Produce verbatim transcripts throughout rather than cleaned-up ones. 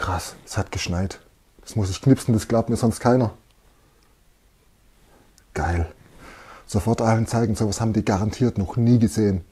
Krass, es hat geschneit. Das muss ich knipsen, das glaubt mir sonst keiner. Geil. Sofort allen zeigen, sowas haben die garantiert noch nie gesehen.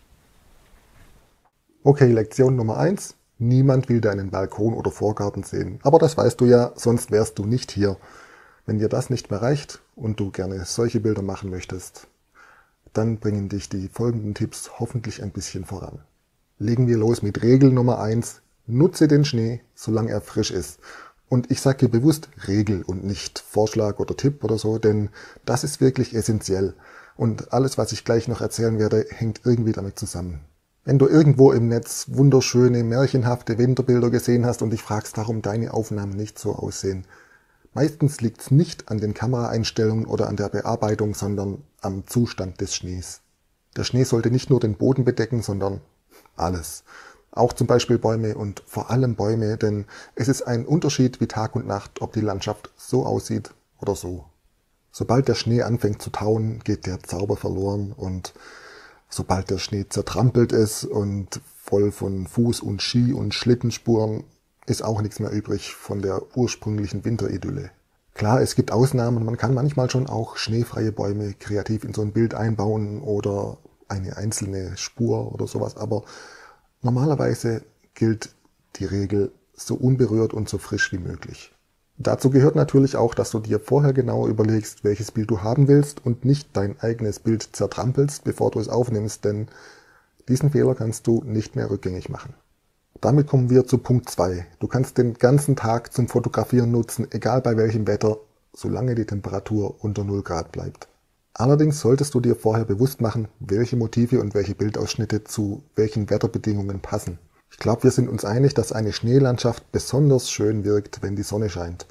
Okay, Lektion Nummer eins. Niemand will deinen Balkon oder Vorgarten sehen. Aber das weißt du ja, sonst wärst du nicht hier. Wenn dir das nicht mehr reicht und du gerne solche Bilder machen möchtest, dann bringen dich die folgenden Tipps hoffentlich ein bisschen voran. Legen wir los mit Regel Nummer eins. Nutze den Schnee, solange er frisch ist. Und ich sage dir bewusst Regel und nicht Vorschlag oder Tipp oder so, denn das ist wirklich essentiell. Und alles, was ich gleich noch erzählen werde, hängt irgendwie damit zusammen. Wenn du irgendwo im Netz wunderschöne, märchenhafte Winterbilder gesehen hast und dich fragst, warum deine Aufnahmen nicht so aussehen, meistens liegt es nicht an den Kameraeinstellungen oder an der Bearbeitung, sondern am Zustand des Schnees. Der Schnee sollte nicht nur den Boden bedecken, sondern alles. Auch zum Beispiel Bäume und vor allem Bäume, denn es ist ein Unterschied wie Tag und Nacht, ob die Landschaft so aussieht oder so. Sobald der Schnee anfängt zu tauen, geht der Zauber verloren und sobald der Schnee zertrampelt ist und voll von Fuß- und Ski- und Schlittenspuren, ist auch nichts mehr übrig von der ursprünglichen Winteridylle. Klar, es gibt Ausnahmen, man kann manchmal schon auch schneefreie Bäume kreativ in so ein Bild einbauen oder eine einzelne Spur oder sowas, aber normalerweise gilt die Regel so unberührt und so frisch wie möglich. Dazu gehört natürlich auch, dass du dir vorher genau überlegst, welches Bild du haben willst und nicht dein eigenes Bild zertrampelst, bevor du es aufnimmst, denn diesen Fehler kannst du nicht mehr rückgängig machen. Damit kommen wir zu Punkt zwei. Du kannst den ganzen Tag zum Fotografieren nutzen, egal bei welchem Wetter, solange die Temperatur unter null Grad bleibt. Allerdings solltest du dir vorher bewusst machen, welche Motive und welche Bildausschnitte zu welchen Wetterbedingungen passen. Ich glaube, wir sind uns einig, dass eine Schneelandschaft besonders schön wirkt, wenn die Sonne scheint.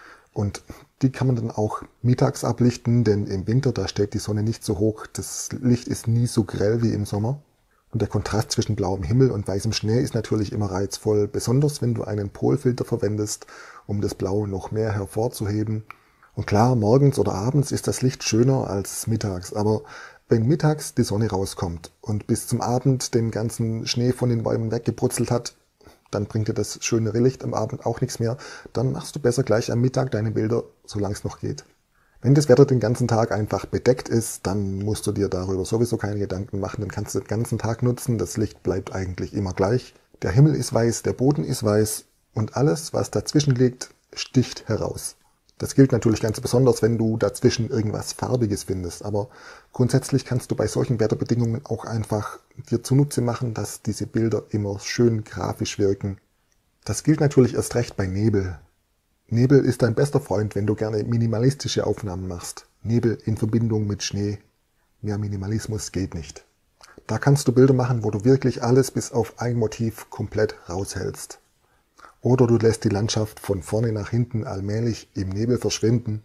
Und die kann man dann auch mittags ablichten, denn im Winter, da steht die Sonne nicht so hoch, das Licht ist nie so grell wie im Sommer. Und der Kontrast zwischen blauem Himmel und weißem Schnee ist natürlich immer reizvoll, besonders wenn du einen Polfilter verwendest, um das Blau noch mehr hervorzuheben. Und klar, morgens oder abends ist das Licht schöner als mittags, aber wenn mittags die Sonne rauskommt und bis zum Abend den ganzen Schnee von den Bäumen weggebrutzelt hat, dann bringt dir das schönere Licht am Abend auch nichts mehr. Dann machst du besser gleich am Mittag deine Bilder, solange es noch geht. Wenn das Wetter den ganzen Tag einfach bedeckt ist, dann musst du dir darüber sowieso keine Gedanken machen. Dann kannst du den ganzen Tag nutzen, das Licht bleibt eigentlich immer gleich. Der Himmel ist weiß, der Boden ist weiß und alles, was dazwischen liegt, sticht heraus. Das gilt natürlich ganz besonders, wenn du dazwischen irgendwas Farbiges findest, aber grundsätzlich kannst du bei solchen Wetterbedingungen auch einfach dir zunutze machen, dass diese Bilder immer schön grafisch wirken. Das gilt natürlich erst recht bei Nebel. Nebel ist dein bester Freund, wenn du gerne minimalistische Aufnahmen machst. Nebel in Verbindung mit Schnee. Mehr Minimalismus geht nicht. Da kannst du Bilder machen, wo du wirklich alles bis auf ein Motiv komplett raushältst. Oder du lässt die Landschaft von vorne nach hinten allmählich im Nebel verschwinden.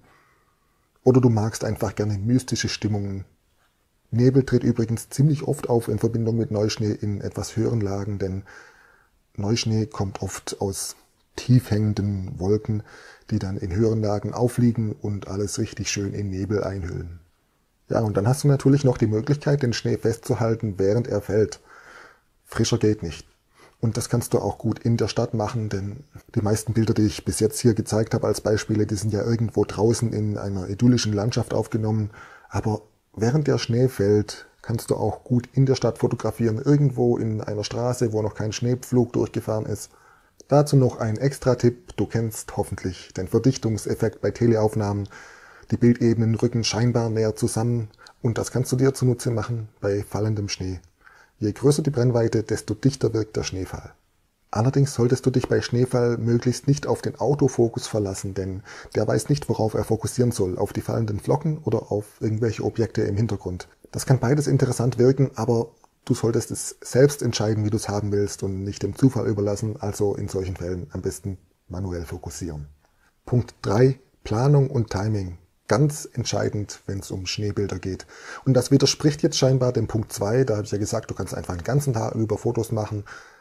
Oder du magst einfach gerne mystische Stimmungen. Nebel tritt übrigens ziemlich oft auf in Verbindung mit Neuschnee in etwas höheren Lagen, denn Neuschnee kommt oft aus tief hängenden Wolken, die dann in höheren Lagen aufliegen und alles richtig schön in Nebel einhüllen. Ja, und dann hast du natürlich noch die Möglichkeit, den Schnee festzuhalten, während er fällt. Frischer geht nicht. Und das kannst du auch gut in der Stadt machen, denn die meisten Bilder, die ich bis jetzt hier gezeigt habe als Beispiele, die sind ja irgendwo draußen in einer idyllischen Landschaft aufgenommen. Aber während der Schnee fällt, kannst du auch gut in der Stadt fotografieren, irgendwo in einer Straße, wo noch kein Schneepflug durchgefahren ist. Dazu noch ein Extra-Tipp, du kennst hoffentlich den Verdichtungseffekt bei Teleaufnahmen. Die Bildebenen rücken scheinbar näher zusammen und das kannst du dir zunutze machen bei fallendem Schnee. Je größer die Brennweite, desto dichter wirkt der Schneefall. Allerdings solltest du dich bei Schneefall möglichst nicht auf den Autofokus verlassen, denn der weiß nicht, worauf er fokussieren soll, auf die fallenden Flocken oder auf irgendwelche Objekte im Hintergrund. Das kann beides interessant wirken, aber du solltest es selbst entscheiden, wie du es haben willst und nicht dem Zufall überlassen, also in solchen Fällen am besten manuell fokussieren. Punkt drei. Planung und Timing. Ganz entscheidend, wenn es um Schneebilder geht. Und das widerspricht jetzt scheinbar dem Punkt zwei, da habe ich ja gesagt, du kannst einfach den ganzen Tag über Fotos machen.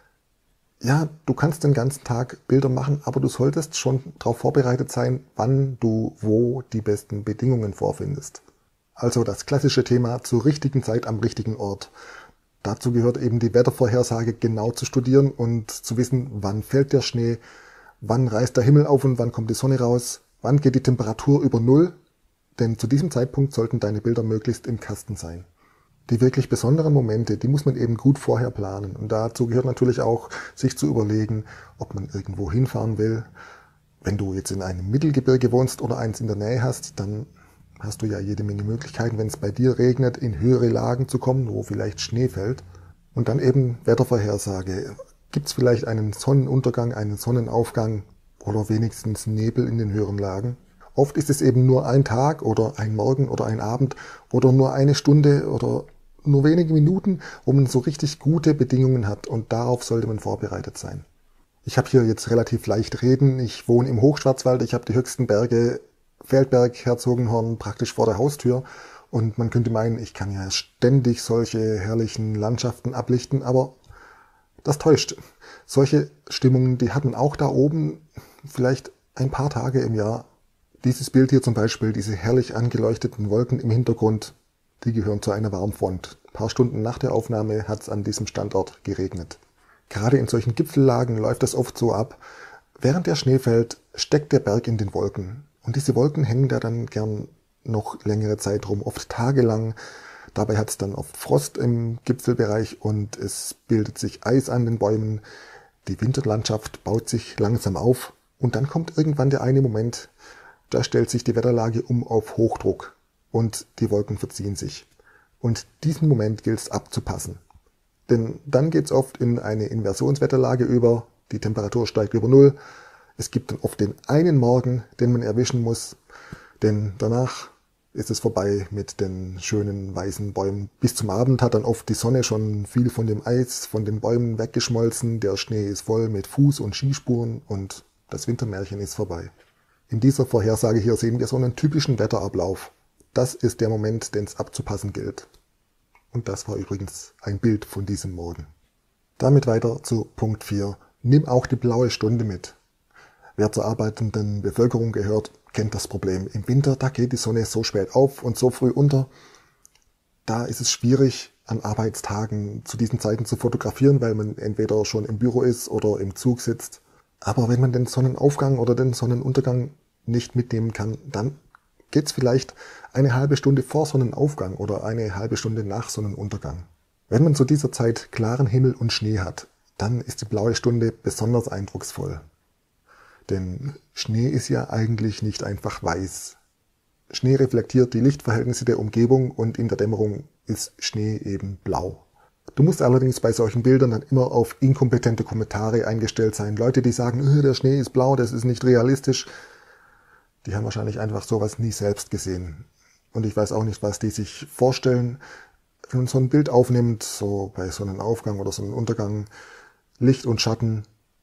Ja, du kannst den ganzen Tag Bilder machen, aber du solltest schon darauf vorbereitet sein, wann du wo die besten Bedingungen vorfindest. Also das klassische Thema zur richtigen Zeit am richtigen Ort. Dazu gehört eben die Wettervorhersage genau zu studieren und zu wissen, wann fällt der Schnee, Wann reißt der Himmel auf und wann kommt die Sonne raus? Wann geht die Temperatur über Null? Denn zu diesem Zeitpunkt sollten deine Bilder möglichst im Kasten sein. Die wirklich besonderen Momente, die muss man eben gut vorher planen. Und dazu gehört natürlich auch, sich zu überlegen, ob man irgendwo hinfahren will. Wenn du jetzt in einem Mittelgebirge wohnst oder eins in der Nähe hast, dann hast du ja jede Menge Möglichkeiten, wenn es bei dir regnet, in höhere Lagen zu kommen, wo vielleicht Schnee fällt. Und dann eben Wettervorhersage. Gibt es vielleicht einen Sonnenuntergang, einen Sonnenaufgang oder wenigstens Nebel in den höheren Lagen? Oft ist es eben nur ein Tag oder ein Morgen oder ein Abend oder nur eine Stunde oder nur wenige Minuten, wo man so richtig gute Bedingungen hat, und darauf sollte man vorbereitet sein. Ich habe hier jetzt relativ leicht reden. Ich wohne im Hochschwarzwald, ich habe die höchsten Berge, Feldberg, Herzogenhorn, praktisch vor der Haustür, und man könnte meinen, ich kann ja ständig solche herrlichen Landschaften ablichten, aber das täuscht. Solche Stimmungen, die hat man auch da oben vielleicht ein paar Tage im Jahr. Dieses Bild hier zum Beispiel, diese herrlich angeleuchteten Wolken im Hintergrund, die gehören zu einer Warmfront. Ein paar Stunden nach der Aufnahme hat es an diesem Standort geregnet. Gerade in solchen Gipfellagen läuft das oft so ab. Während der Schnee fällt, steckt der Berg in den Wolken. Und diese Wolken hängen da dann gern noch längere Zeit rum, oft tagelang. Dabei hat es dann oft Frost im Gipfelbereich und es bildet sich Eis an den Bäumen. Die Winterlandschaft baut sich langsam auf und dann kommt irgendwann der eine Moment, da stellt sich die Wetterlage um auf Hochdruck und die Wolken verziehen sich. Und diesen Moment gilt es abzupassen. Denn dann geht es oft in eine Inversionswetterlage über, die Temperatur steigt über Null. Es gibt dann oft den einen Morgen, den man erwischen muss, denn danach ist es vorbei mit den schönen weißen Bäumen. Bis zum Abend hat dann oft die Sonne schon viel von dem Eis, von den Bäumen weggeschmolzen. Der Schnee ist voll mit Fuß- und Skispuren und das Wintermärchen ist vorbei. In dieser Vorhersage hier sehen wir so einen typischen Wetterablauf. Das ist der Moment, den es abzupassen gilt. Und das war übrigens ein Bild von diesem Morgen. Damit weiter zu Punkt vier. Nimm auch die blaue Stunde mit. Wer zur arbeitenden Bevölkerung gehört, kennt das Problem. Im Winter, da geht die Sonne so spät auf und so früh unter. Da ist es schwierig, an Arbeitstagen zu diesen Zeiten zu fotografieren, weil man entweder schon im Büro ist oder im Zug sitzt. Aber wenn man den Sonnenaufgang oder den Sonnenuntergang nicht mitnehmen kann, dann geht's vielleicht eine halbe Stunde vor Sonnenaufgang oder eine halbe Stunde nach Sonnenuntergang. Wenn man zu dieser Zeit klaren Himmel und Schnee hat, dann ist die blaue Stunde besonders eindrucksvoll. Denn Schnee ist ja eigentlich nicht einfach weiß. Schnee reflektiert die Lichtverhältnisse der Umgebung und in der Dämmerung ist Schnee eben blau. Du musst allerdings bei solchen Bildern dann immer auf inkompetente Kommentare eingestellt sein. Leute, die sagen, der Schnee ist blau, das ist nicht realistisch, die haben wahrscheinlich einfach sowas nie selbst gesehen. Und ich weiß auch nicht, was die sich vorstellen. Wenn man so ein Bild aufnimmt, so bei Sonnenaufgang oder Sonnenuntergang, Licht und Schatten,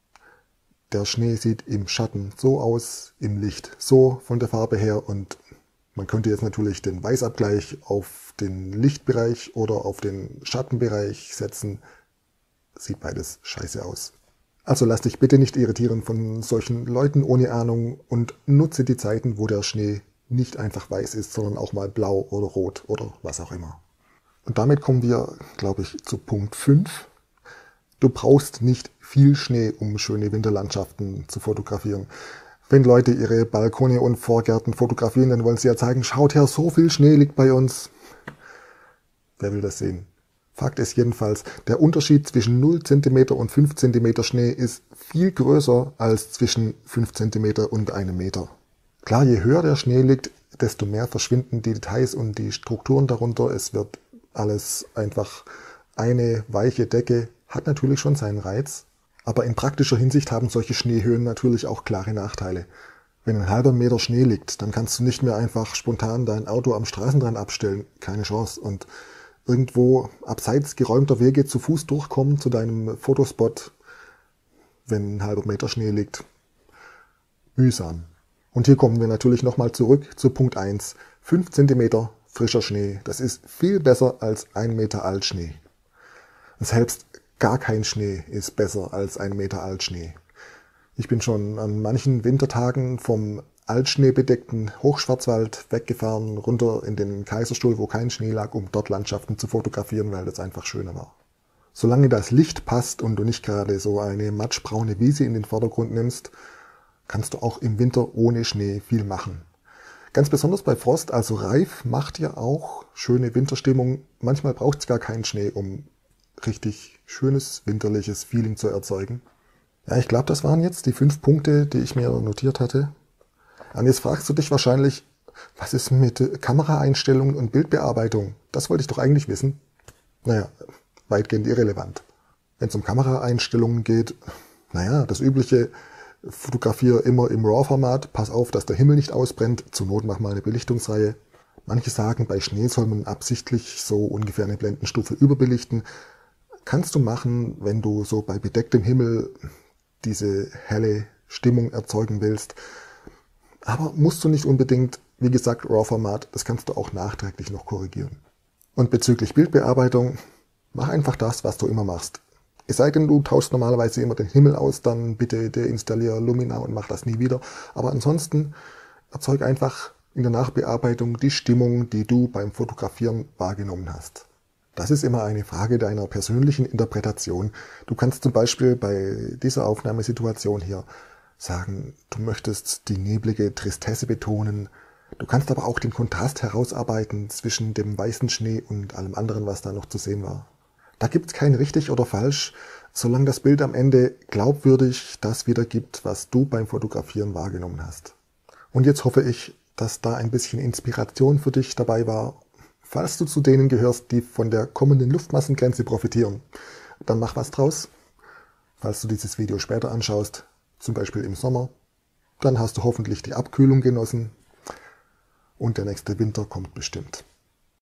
der Schnee sieht im Schatten so aus, im Licht so von der Farbe her, und man könnte jetzt natürlich den Weißabgleich auf den Lichtbereich oder auf den Schattenbereich setzen. Sieht beides scheiße aus. Also lass dich bitte nicht irritieren von solchen Leuten ohne Ahnung und nutze die Zeiten, wo der Schnee nicht einfach weiß ist, sondern auch mal blau oder rot oder was auch immer. Und damit kommen wir, glaube ich, zu Punkt fünf. Du brauchst nicht viel Schnee, um schöne Winterlandschaften zu fotografieren. Wenn Leute ihre Balkone und Vorgärten fotografieren, dann wollen sie ja zeigen, schaut her, so viel Schnee liegt bei uns. Wer will das sehen? Fakt ist jedenfalls, der Unterschied zwischen null Zentimeter und fünf Zentimeter Schnee ist viel größer als zwischen fünf Zentimeter und einem Meter. Klar, je höher der Schnee liegt, desto mehr verschwinden die Details und die Strukturen darunter. Es wird alles einfach eine weiche Decke, hat natürlich schon seinen Reiz. Aber in praktischer Hinsicht haben solche Schneehöhen natürlich auch klare Nachteile. Wenn ein halber Meter Schnee liegt, dann kannst du nicht mehr einfach spontan dein Auto am Straßenrand abstellen. Keine Chance. Und irgendwo abseits geräumter Wege zu Fuß durchkommen zu deinem Fotospot, wenn ein halber Meter Schnee liegt. Mühsam. Und hier kommen wir natürlich nochmal zurück zu Punkt eins. fünf Zentimeter frischer Schnee, das ist viel besser als ein Meter Altschnee. Und selbst gar kein Schnee ist besser als ein Meter Altschnee. Ich bin schon an manchen Wintertagen vom altschneebedeckten Hochschwarzwald weggefahren, runter in den Kaiserstuhl, wo kein Schnee lag, um dort Landschaften zu fotografieren, weil das einfach schöner war. Solange das Licht passt und du nicht gerade so eine matschbraune Wiese in den Vordergrund nimmst kannst du auch im Winter ohne Schnee viel machen. Ganz besonders bei Frost, also Reif, macht ja auch schöne Winterstimmung. Manchmal braucht es gar keinen Schnee, um richtig schönes winterliches Feeling zu erzeugen. Ja, ich glaube, das waren jetzt die fünf Punkte, die ich mir notiert hatte. Und jetzt fragst du dich wahrscheinlich, was ist mit Kameraeinstellungen und Bildbearbeitung? Das wollte ich doch eigentlich wissen. Naja, weitgehend irrelevant. Wenn es um Kameraeinstellungen geht, naja, das übliche, fotografiere immer im RAW-Format, pass auf, dass der Himmel nicht ausbrennt, zur Not mach mal eine Belichtungsreihe. Manche sagen, bei Schnee soll man absichtlich so ungefähr eine Blendenstufe überbelichten. Kannst du machen, wenn du so bei bedecktem Himmel diese helle Stimmung erzeugen willst. Aber musst du nicht unbedingt, wie gesagt, RAW-Format, das kannst du auch nachträglich noch korrigieren. Und bezüglich Bildbearbeitung, mach einfach das, was du immer machst. Es sei denn, du tauschst normalerweise immer den Himmel aus, dann bitte deinstalliere Lumina und mach das nie wieder. Aber ansonsten erzeug einfach in der Nachbearbeitung die Stimmung, die du beim Fotografieren wahrgenommen hast. Das ist immer eine Frage deiner persönlichen Interpretation. Du kannst zum Beispiel bei dieser Aufnahmesituation hier sagen, du möchtest die neblige Tristesse betonen. Du kannst aber auch den Kontrast herausarbeiten zwischen dem weißen Schnee und allem anderen, was da noch zu sehen war. Da gibt's kein richtig oder falsch, solange das Bild am Ende glaubwürdig das wiedergibt, was du beim Fotografieren wahrgenommen hast. Und jetzt hoffe ich, dass da ein bisschen Inspiration für dich dabei war. Falls du zu denen gehörst, die von der kommenden Luftmassengrenze profitieren, dann mach was draus. Falls du dieses Video später anschaust, zum Beispiel im Sommer, dann hast du hoffentlich die Abkühlung genossen und der nächste Winter kommt bestimmt.